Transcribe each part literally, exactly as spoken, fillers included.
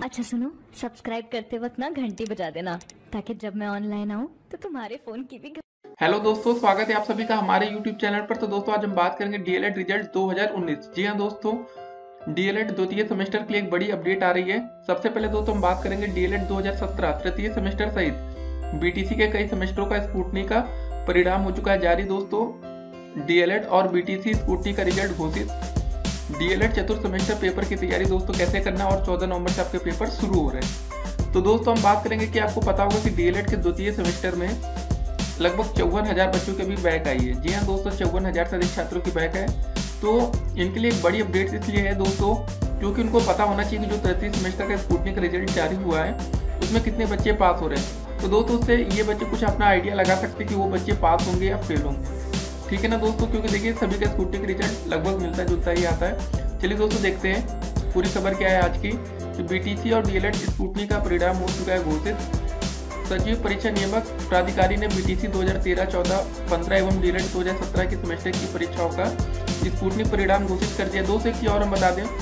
अच्छा सुनो, सब्सक्राइब करते वक्त ना घंटी बजा देना ताकि जब मैं ऑनलाइन आऊँ तो तुम्हारे फोन की भी। हेलो दोस्तों, स्वागत है आप सभी का हमारे यूट्यूब चैनल पर। तो दोस्तों आज हम बात करेंगे डीएलएड रिजल्ट दो हज़ार उन्नीस। जी हाँ दोस्तों, डीएलएड द्वितीय सेमेस्टर के लिए एक बड़ी अपडेट आ रही है। सबसे पहले दोस्तों हम बात करेंगे डीएलएड दो हज़ार सत्रह तृतीय सेमेस्टर सहित बीटीसी के कई सेमेस्टरों का स्क्रूटनी का परिणाम हो चुका है जारी। दोस्तों डीएलएड और बीटीसी स्क्रूटनी का रिजल्ट घोषित। डीएलएड चतुर्थ सेमेस्टर पेपर की तैयारी दोस्तों कैसे करना, और चौदह नवंबर से आपके पेपर शुरू हो रहे हैं। तो दोस्तों हम बात करेंगे कि आपको पता होगा कि डीएलएड के द्वितीय सेमेस्टर में लगभग चौवन हजार बच्चों के भी बैक आई है। जी हाँ दोस्तों, चौवन हजार से अधिक छात्रों की बैक है। तो इनके लिए एक बड़ी अपडेट इसलिए है दोस्तों क्योंकि उनको पता होना चाहिए कि जो तृतीय सेमेस्टर का स्क्रूटनी का रिजल्ट जारी हुआ है उसमें कितने बच्चे पास हो रहे हैं। तो दोस्तों उससे ये बच्चे कुछ अपना आइडिया लगा सकते हैं कि वो बच्चे पास होंगे या फेल होंगे। ठीक है ना दोस्तों, क्योंकि देखिए सभी का स्क्रूटनी का रिजल्ट लगभग मिलता जुलता ही आता है। चलिए दोस्तों देखते हैं पूरी खबर क्या है आज की। तो बीटीसी और डीएलएड स्क्रूटनी का परिणाम हो चुका है घोषित। सचिव परीक्षा नियामक प्राधिकारी ने बीटीसी दो हज़ार तेरह चौदह पंद्रह एवं डीएलएड दो हज़ार सत्रह की सेमेस्टर की परीक्षाओं का स्क्रूटनी परिणाम घोषित कर दिया। दोस्तों एक और हम बता दें,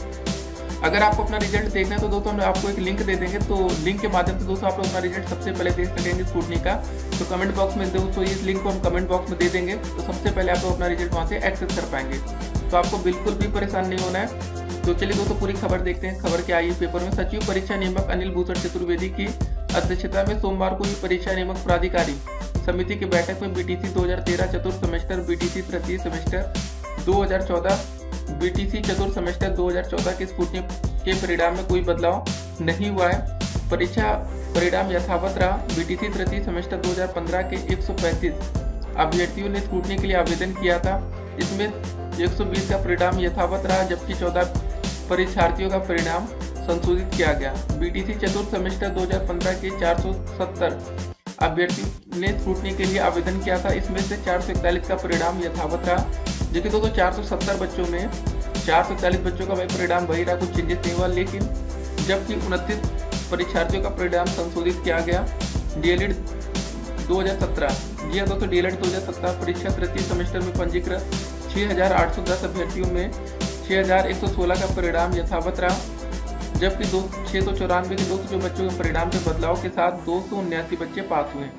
अगर आपको अपना रिजल्ट देखना है तो दोस्तों हम आपको एक लिंक दे देंगे। तो लिंक के माध्यम से दोस्तों आप लोग अपना रिजल्ट सबसे पहले देख सकेंगे स्क्रूटनी का। तो कमेंट बॉक्स में दोस्तों इस लिंक को हम कमेंट बॉक्स में दे देंगे, तो सबसे पहले आप लोग अपना रिजल्ट वहाँ से एक्सेस कर पाएंगे। तो आपको बिल्कुल भी परेशान नहीं होना है। तो चलिए दोस्तों पूरी खबर देखते हैं। खबर क्या आई है पेपर में। सचिव परीक्षा नियामक अनिल भूषण चतुर्वेदी की अध्यक्षता में सोमवार को हुई परीक्षा नियामक प्राधिकारी समिति की बैठक में बीटीसी दो हज़ार तेरह चतुर्थ सेमेस्टर, बीटीसी तृतीय सेमेस्टर दो हज़ार चौदह, बीटीसी चतुर्थ सेमेस्टर दो हज़ार चौदह के स्क्रूटनी के परिणाम में कोई बदलाव नहीं हुआ है। परीक्षा परिणाम यथावत रहा। बीटीसी तृतीय सेमेस्टर दो हज़ार पंद्रह के एक सौ पैंतीस अभ्यर्थियों ने स्क्रूटनी के लिए आवेदन किया था। इसमें एक सौ बीस का परिणाम यथावत रहा, जबकि चौदह परीक्षार्थियों का परिणाम संशोधित किया गया। बीटीसी चतुर्थ सेमेस्टर दो हज़ार पंद्रह के चार सौ सत्तर अभ्यर्थियों ने स्क्रूटनी के लिए आवेदन किया था। इसमें से चार सौ इकतालीस का परिणाम यथावत रहा, जबकि दोस्तों चार सौ सत्तर बच्चों में चार सौ इकतालीस बच्चों का वही परिणाम वही रहा, कुछ चेंजेस नहीं हुआ। लेकिन जबकि उनतीस परीक्षार्थियों का परिणाम संशोधित किया गया। डीएलएड दो हज़ार सत्रह, जी हाँ दोस्तों डीएलएड दो हज़ार सत्रह परीक्षा तृतीय सेमेस्टर में पंजीकृत छह हजार आठ सौ दस अभ्यर्थियों में छह हजार एक सौ सोलह का परिणाम यथावत रहा, जबकि दो छः सौ चौरानवे के दो सौ जो बच्चों के परिणाम के बदलाव के साथ दो सौ उन्यासी बच्चे पास हुए।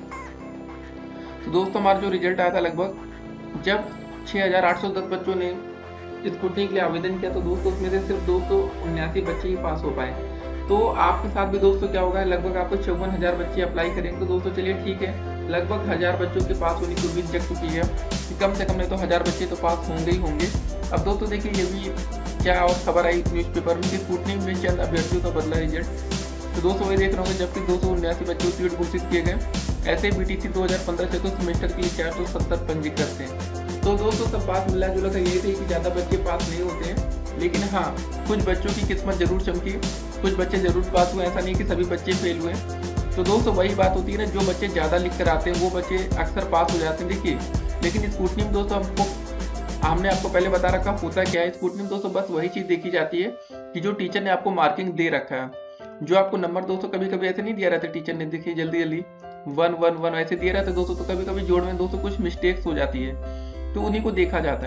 तो दोस्तों हमारा जो रिजल्ट आया था लगभग जब छः हजार आठ सौ दस बच्चों ने स्क्रूटनी के लिए आवेदन किया तो दोस्तों उसमें से सिर्फ दो सौ उन्यासी बच्चे ही पास हो पाए। तो आपके साथ भी दोस्तों क्या होगा, लगभग आपको चौवन हजार बच्चे अप्लाई करेंगे। तो दोस्तों चलिए ठीक है, लगभग हजार बच्चों के पास होने की उम्मीद जग चुकी है कि कम से कम नहीं तो हजार बच्चे तो पास होंगे ही होंगे। अब दोस्तों देखिए ये भी क्या और खबर आई न्यूज़पेपर में कि स्क्रूटनी में चंद अभ्यर्थियों का बदला रिजल्ट। तो दोस्तों वही देख रहे होंगे, जबकि दो सौ उन्यासी बच्चे सीट घोषित किए गए। ऐसे बीटीसी दो हज़ार पंद्रह चतुर्थ सेमेस्टर के लिए चार सौ सत्तर पंजीकृत थे। तो दोस्तों सब बात मिला जुला था यही थी कि ज़्यादा बच्चे पास नहीं होते हैं, लेकिन हाँ कुछ बच्चों की किस्मत जरूर चमकी, कुछ बच्चे जरूर पास हुए। ऐसा नहीं कि सभी बच्चे फेल हुए। तो दोस्तों वही बात होती है ना, जो बच्चे ज़्यादा लिख कर आते हैं वो बच्चे अक्सर पास हो जाते हैं। देखिए लेकिन स्क्रूटनी में दोस्तों हमको हमने आपको पहले बता रखा होता क्या है। स्क्रूटनी में दोस्तों बस वही चीज़ देखी जाती है कि जो टीचर ने आपको मार्किंग दे रखा है, जो आपको नंबर दोस्तों कभी कभी ऐसे नहीं दिया रहता टीचर ने, देखिए जल्दी जल्दी वन वन वन ऐसे दिया रहता है दोस्तों। तो कभी कभी जोड़ में दोस्तों कुछ मिस्टेक्स हो जाती है, तो उन्हीं को देखा जाता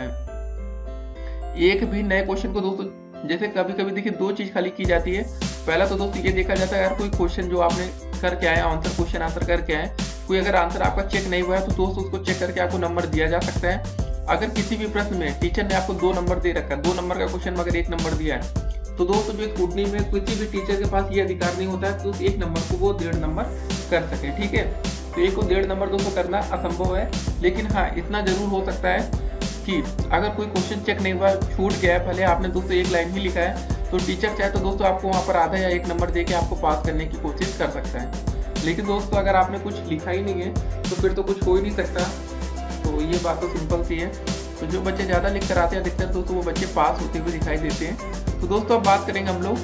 है। एक भी नए क्वेश्चन को दोस्तों जैसे कभी कभी देखिए दो चीज खाली की जाती है। पहला तो दोस्तों ये देखा जाता है अगर कोई क्वेश्चन जो आपने करके आए आंसर क्वेश्चन आंसर करके आए, कोई अगर आंसर आपका चेक नहीं हुआ है तो दोस्तों उसको चेक करके आपको नंबर दिया जा सकता है। अगर किसी भी प्रश्न में टीचर ने आपको दो नंबर दे रखा है, दो नंबर का क्वेश्चन मगर एक नंबर दिया है, तो दोस्तों जो स्क्रूटनी में किसी भी टीचर के पास ये अधिकार नहीं होता है कि उस एक नंबर को वो डेढ़ नंबर कर सके। ठीक है, तो एक को डेढ़ नंबर दोस्तों करना असंभव है। लेकिन हाँ इतना जरूर हो सकता है कि अगर कोई क्वेश्चन चेक नहीं हुआ, छूट गया है, भले आपने दोस्तों एक लाइन ही लिखा है, तो टीचर चाहे तो दोस्तों आपको वहाँ पर आधा या एक नंबर दे के आपको पास करने की कोशिश कर सकता है। लेकिन दोस्तों अगर आपने कुछ लिखा ही नहीं है तो फिर तो कुछ हो ही नहीं सकता। तो ये बात तो सिंपल सी है। तो जो बच्चे ज़्यादा लिख कर आते हैं अधिकतर दोस्तों वो बच्चे पास होते हुए दिखाई देते हैं। तो दोस्तों अब बात करेंगे हम लोग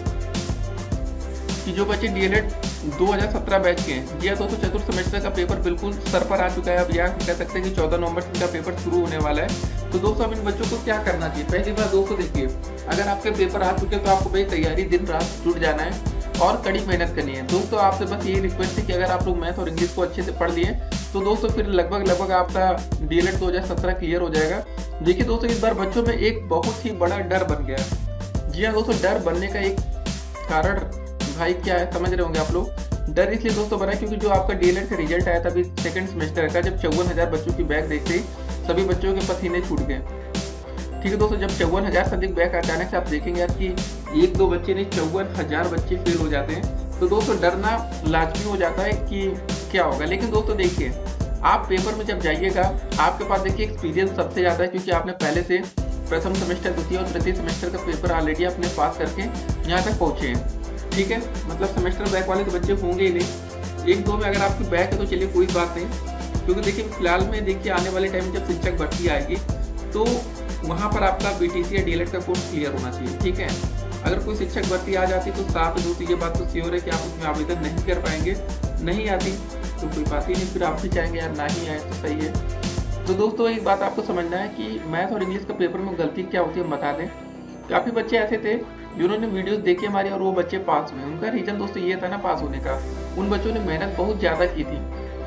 कि जो बच्चे डीएलएड दो हज़ार सत्रह बैच के हैं, जी हाँ दोस्तों चतुर्थ सेमेस्टर का पेपर बिल्कुल सर पर आ चुका है। अब यह कह सकते हैं कि चौदह नवंबर से इनका पेपर शुरू होने वाला है। तो दोस्तों अब इन बच्चों को क्या करना चाहिए। पहली बार दोस्तों देखिए, अगर आपके पेपर आ चुके हैं तो आपको भाई तैयारी दिन रात जुट जाना है और कड़ी मेहनत करनी है। दोस्तों आपसे बस यही रिक्वेस्ट है कि अगर आप लोग मैथ और इंग्लिश को अच्छे से पढ़ लिए तो दोस्तों फिर लगभग लगभग आपका डीएलएड दो हज़ार सत्रह क्लियर हो जाएगा। देखिए दोस्तों इस बार बच्चों में एक बहुत ही बड़ा डर बन गया है। जी हाँ दोस्तों, डर बनने का एक कारण भाई क्या है, समझ रहे होंगे आप लोग। डर इसलिए दोस्तों बना क्योंकि जो आपका डीएलएड का रिजल्ट आया था अभी सेकंड सेमेस्टर का, जब चौवन हजार बच्चों की बैक देखते ही सभी बच्चों के पसीने छूट गए। ठीक है दोस्तों, जब चौवन हजार से अधिक बैक अचानक से आप देखेंगे यार कि एक दो बच्चे नहीं चौवन हजार बच्चे फेल हो जाते हैं, तो दोस्तों डरना लाजमी हो जाता है कि क्या होगा। लेकिन दोस्तों देखिए, आप पेपर में जब जाइएगा आपके पास देखिए एक्सपीरियंस सबसे ज़्यादा है, क्योंकि आपने पहले से प्रथम सेमेस्टर, द्वितीय और तृतीय सेमेस्टर का पेपर ऑलरेडी अपने पास करके यहाँ तक पहुँचे हैं। ठीक है, मतलब सेमेस्टर बैक वाले तो बच्चे होंगे ही नहीं। एक दो में अगर आपकी बैक है तो चलिए कोई बात नहीं, क्योंकि देखिए फिलहाल में देखिए आने वाले टाइम में जब शिक्षक भर्ती आएगी तो वहाँ पर आपका बीटीसी या डीएलएड का कोर्स क्लियर होना चाहिए। ठीक है, अगर कोई शिक्षक भर्ती आ जाती तो साफ दोस्तों ये बात तो श्योर है कि आप उसमें आवेदन नहीं कर पाएंगे। नहीं आती तो कोई बात ही नहीं, फिर आप भी चाहेंगे यार ना ही आए तो सही है। तो दोस्तों एक बात आपको समझना है कि मैथ और इंग्लिश का पेपर में गलती क्या होती है हम बता दें। काफ़ी बच्चे ऐसे थे जिन्होंने वीडियोस देखी हमारी और वो बच्चे पास हुए। उनका रीजन दोस्तों ये था ना पास होने का, उन बच्चों ने मेहनत बहुत ज़्यादा की थी।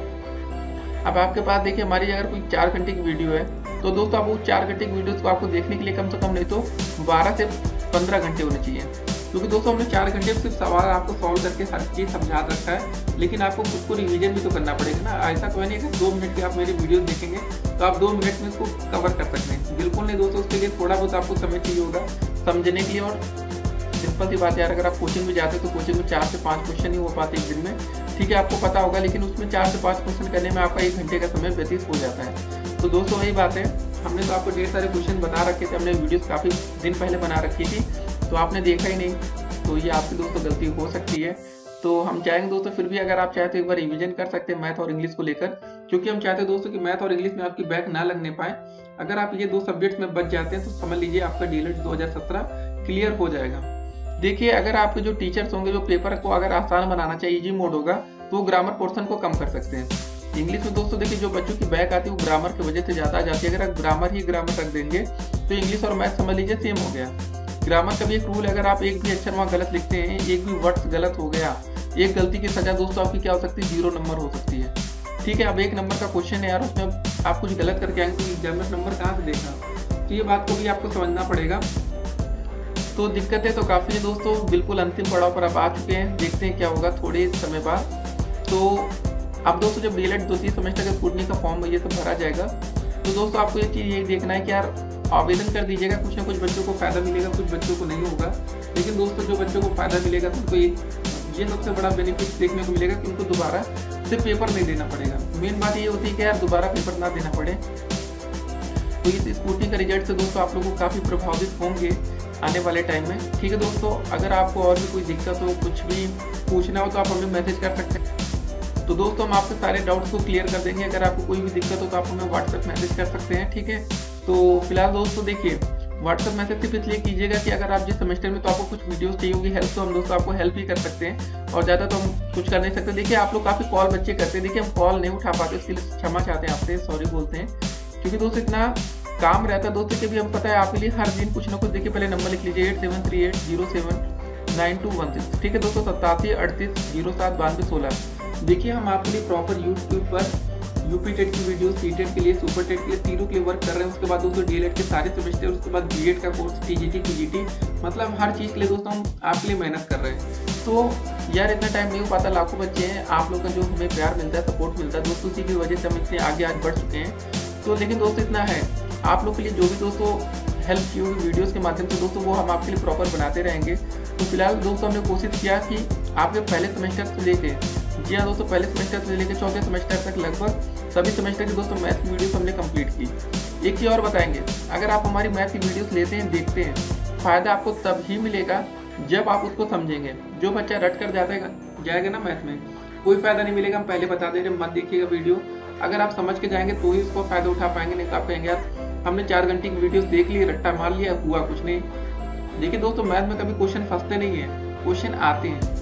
अब आपके पास देखिए हमारी अगर कोई चार घंटे की वीडियो है तो दोस्तों आप वो चार घंटे की वीडियोस को आपको देखने के लिए कम से कम नहीं तो बारह से पंद्रह घंटे होने चाहिए, क्योंकि दोस्तों हमने चार घंटे में सिर्फ सवाल आपको सॉल्व करके हर चीज़ समझा रखा है, लेकिन आपको खुद को रिवीजन भी तो करना पड़ेगा ना। ऐसा तो नहीं है कि दो मिनट की आप मेरी वीडियो देखेंगे तो आप दो मिनट में इसको कवर कर सकते हैं, बिल्कुल नहीं दोस्तों। उसके लिए थोड़ा बहुत आपको समय चाहिए होगा समझने के लिए। और सिंपल सी बात यार, अगर आप कोचिंग में जाते हो तो कोचिंग में चार से पाँच क्वेश्चन ही हो पाते एक दिन में, ठीक है आपको पता होगा, लेकिन उसमें चार से पाँच क्वेश्चन करने में आपका एक घंटे का समय व्यतीत हो जाता है। तो दोस्तों वही बात है, हमने तो आपको ढेर सारे क्वेश्चन बता रखे थे, हमने वीडियोस काफ़ी दिन पहले बना रखी थी तो आपने देखा ही नहीं, तो ये आपकी दोस्तों गलती हो सकती है। तो हम चाहेंगे दोस्तों फिर भी अगर आप चाहते हो एक बार रिवीजन कर सकते हैं मैथ और इंग्लिश को लेकर, क्योंकि हम चाहते हैं दोस्तों कि मैथ और इंग्लिश में आपकी बैक ना लगने पाए। अगर आप ये दो सब्जेक्ट्स में बच जाते हैं तो समझ लीजिए आपका डीएलएड दो हज़ार सत्रह क्लियर हो जाएगा। देखिए अगर आपके जो टीचर्स होंगे जो पेपर को अगर आसान बनाना चाहिए, इजी मोड होगा, तो वो ग्रामर पोर्शन को कम कर सकते हैं। इंग्लिश में दोस्तों देखिए जो बच्चों की बैक आती है वो ग्रामर की वजह से ज़्यादा आ जाती है। अगर आप ग्रामर ही ग्रामर रख देंगे तो इंग्लिश और मैथ समझ लीजिए सेम हो गया। ग्रामर का भी एक रूल है, अगर आप एक भी अक्षर वहाँ गलत लिखते हैं, एक भी वर्ड्स गलत हो गया, एक गलती की सजा दोस्तों आपकी क्या हो सकती है, जीरो नंबर हो सकती है। ठीक है, अब एक नंबर का क्वेश्चन है यार, उसमें आप कुछ गलत करके आएंगे तो एग्जामिनर नंबर कहाँ से देगा, तो ये बात को भी आपको समझना पड़ेगा। तो दिक्कतें तो काफ़ी है दोस्तों, बिल्कुल अंतिम पड़ाव पर आप आ चुके हैं, देखते हैं क्या होगा थोड़े समय बाद। तो अब दोस्तों जब डीएलएड द्वितीय सेमेस्टर का स्कूटनी का फॉर्म ये सब भरा जाएगा तो दोस्तों आपको ये चीज़ ये देखना है कि यार आवेदन कर दीजिएगा, कुछ ना कुछ बच्चों को फायदा मिलेगा, कुछ बच्चों को नहीं होगा। लेकिन दोस्तों जो बच्चों को फायदा मिलेगा तो उनको ये ये सबसे बड़ा बेनिफिट देखने को मिलेगा कि उनको दोबारा से पेपर नहीं देना पड़ेगा। मेन बात ये होती है कि यार दोबारा पेपर ना देना पड़े। तो इस स्कूटनी का रिजल्ट से दोस्तों आप लोगों को काफ़ी प्रभावित होंगे आने वाले टाइम में। ठीक है दोस्तों, अगर आपको और भी कोई दिक्कत हो, कुछ भी पूछना हो तो आप हमें मैसेज कर सकते हैं। तो दोस्तों हम आपके सारे डाउट्स को क्लियर कर देंगे। अगर आपको कोई भी दिक्कत हो तो आप हमें व्हाट्सएप मैसेज कर सकते हैं। ठीक है, तो फिलहाल दोस्तों देखिए व्हाट्सएप मैसेज सिर्फ इसलिए कीजिएगा कि अगर आप जिस सेमेस्टर में तो आपको कुछ वीडियोस चाहिए होगी हेल्प, तो हम दोस्तों आपको हेल्प ही कर सकते हैं, और ज़्यादा तो हम कुछ कर नहीं सकते। देखिए आप लोग काफ़ी कॉल बच्चे करते हैं, देखिए हम कॉल नहीं उठा पाते, इसके लिए क्षमा चाहते हैं आपसे, सॉरी बोलते हैं, क्योंकि दोस्तों इतना काम रहता है दोस्तों कि भी हम पता है आपके लिए हर दिन कुछ ना कुछ। देखिए पहले नंबर लिख लीजिए eight seven three eight zero seven nine two one six. ठीक है दोस्तों, सत्तासी अड़तीस जीरो सात बानवे सोलह। देखिए हम आपके लिए प्रॉपर यूट्यूब पर यूपी टेट की वीडियो, सी टेट के लिए, सुपर टेट के लिए, तीनों के लिए वर्क कर रहे हैं। उसके बाद दोस्तों डीएलएड के सारे सेमेस्टर, उसके बाद बीएड का कोर्स, टीजीटी, पीजीटी, मतलब हर चीज़ के लिए दोस्तों हम आपके लिए मेहनत कर रहे हैं। तो यार इतना टाइम नहीं हो पाता, लाखों बच्चे हैं, आप लोग का जो हमें प्यार मिलता है, सपोर्ट मिलता है दोस्तों, उसी की वजह से हम इतने आगे आज बढ़ चुके हैं। तो लेकिन दोस्तों इतना है, आप लोग के लिए जो भी दोस्तों हेल्प की होगी वीडियोज़ के माध्यम से दोस्तों वो हम आपके लिए प्रॉपर बनाते रहेंगे। तो फिलहाल दोस्तों हमने कोशिश किया कि आपके पहले सेमेस्टर से लेके, जी हाँ दोस्तों, पहले सेमेस्टर से लेकर चौथे सेमेस्टर तक लगभग सभी सेमेस्टर की दोस्तों मैथ की वीडियोस हमने कंप्लीट की। एक चीज़ और बताएंगे, अगर आप हमारी मैथ की वीडियोस लेते हैं, देखते हैं, फ़ायदा आपको तब ही मिलेगा जब आप उसको समझेंगे। जो बच्चा रट कर जाता है जाएगा ना मैथ में, कोई फ़ायदा नहीं मिलेगा। हम पहले बता दे रहे, मत देखिएगा वीडियो, अगर आप समझ के जाएंगे तो ही उसको फ़ायदा उठा पाएंगे, नहीं तो आप कहेंगे यार हमने चार घंटे की वीडियोस देख ली, रट्टा मार लिया, हुआ कुछ नहीं। देखिए दोस्तों मैथ में कभी क्वेश्चन फंसते नहीं है, क्वेश्चन आते हैं।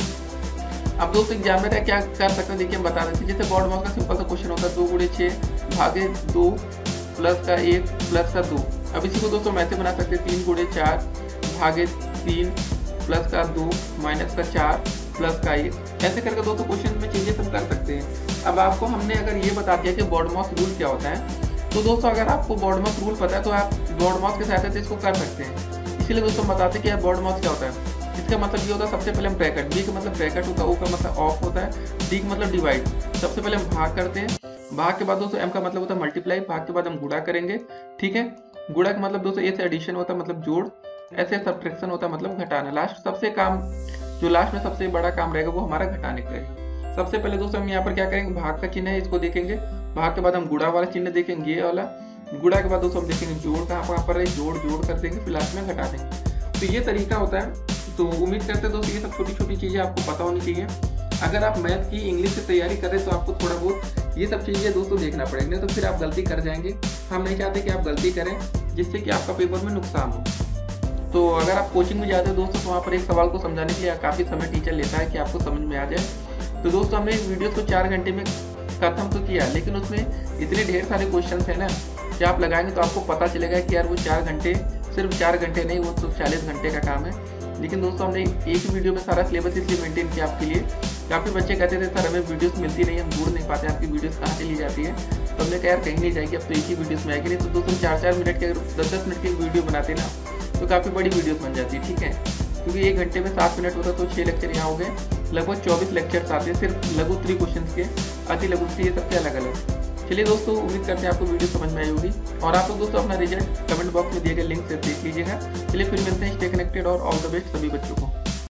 अब दोस्तों एग्जामिनर है क्या कर सकते हैं, देखिए हम बता देते हैं। जैसे बोर्ड मार्क्स का सिंपल सा क्वेश्चन होता है, दो गुणे छः भागे दो प्लस का एक प्लस का दो। अब इसी को दोस्तों मैथ बना सकते हैं, तीन गुणे चार भागे तीन प्लस का दो माइनस का चार प्लस का एक। ऐसे करके दोस्तों क्वेश्चन में चेंजेस हम कर सकते हैं। अब आपको हमने अगर ये बता दिया कि बोर्ड मार्क्स रूल क्या होता है, तो दोस्तों अगर आपको बोर्ड मार्क्स रूल पता है तो आप बोर्ड मार्क्स के सहायता से इसको कर सकते हैं। इसीलिए दोस्तों बताते हैं कि बोर्ड मार्क्स क्या होता है। का मतलब ये होता है सबसे पहले हम ब्रैकेट, बी का मतलब ब्रैकेट होता है, ओ का मतलब ऑफ होता है, डी का मतलब डिवाइड। सबसे पहले हम भाग करते हैं, भाग के बाद दोस्तों एम का मतलब होता है मल्टीप्लाई, भाग के बाद हम गुणा करेंगे। ठीक है, गुणा का मतलब दोस्तों ए से एडिशन होता है मतलब जोड़, ऐसे सब्ट्रैक्शन होता है मतलब घटाना। लास्ट सबसे काम जो लास्ट में सबसे बड़ा काम रहेगा वो हमारा घटाने का रहेगा। सबसे पहले दोस्तों हम यहाँ पर क्या करेंगे, भाग का चिन्ह है इसको देखेंगे, भाग के बाद हम गुणा वाला चिन्ह देखेंगे, ये वाला गुणा के बाद दोस्तों हम देखेंगे जोड़ कहाँ कहाँ पर है, जोड़ जोड़ कर देंगे, फिर लास्ट में घटा देंगे। तो ये तरीका होता है। तो उम्मीद करते हैं दोस्तों ये सब छोटी छोटी चीज़ें आपको पता होनी चाहिए। अगर आप मैथ की इंग्लिश से तैयारी कर रहे हैं तो आपको थोड़ा बहुत ये सब चीज़ें दोस्तों देखना पड़ेगा, नहीं तो फिर आप गलती कर जाएंगे। हम नहीं चाहते कि आप गलती करें जिससे कि आपका पेपर में नुकसान हो। तो अगर आप कोचिंग में जाते हैं दोस्तों तो वहाँ पर एक सवाल को समझाने के लिए काफ़ी समय टीचर लेता है कि आपको समझ में आ जाए। तो दोस्तों हमने वीडियो को चार घंटे में खत्म तो किया, लेकिन उसमें इतने ढेर सारे क्वेश्चन है ना कि आप लगाएंगे तो आपको पता चलेगा कि यार वो चार घंटे सिर्फ चार घंटे नहीं, वो तो चालीस घंटे का काम है। लेकिन दोस्तों हमने एक वीडियो में सारा सिलेबस इसलिए मेंटेन किया आपके लिए। काफ़ी बच्चे कहते थे सर हमें वीडियोस मिलती नहीं, हम ढूंढ नहीं पाते आपकी वीडियोस कहाँ चली जाती है। तो हमने कहा यार कहीं नहीं जाएगी, अब तो एक ही वीडियोस में आएगी। नहीं तो दोस्तों चार चार मिनट के दस दस मिनट की वीडियो बनाते ना तो काफ़ी बड़ी वीडियोस बन जाती है। ठीक है, क्योंकि एक घंटे में सात मिनट होता तो छः लेक्चर यहाँ हो गए, लगभग चौबीस लेक्चर्स आते हैं सिर्फ लघु थ्री क्वेश्चन के, अति लघु थ्री, ये सबसे अलग अलग। चलिए दोस्तों, उम्मीद करते हैं आपको वीडियो समझ में आई होगी और आप लोग दोस्तों अपना रिजल्ट कमेंट बॉक्स में दिए गए लिंक से देख लीजिएगा। चलिए फिर मिलते हैं, स्टे कनेक्टेड और ऑल द बेस्ट सभी बच्चों को।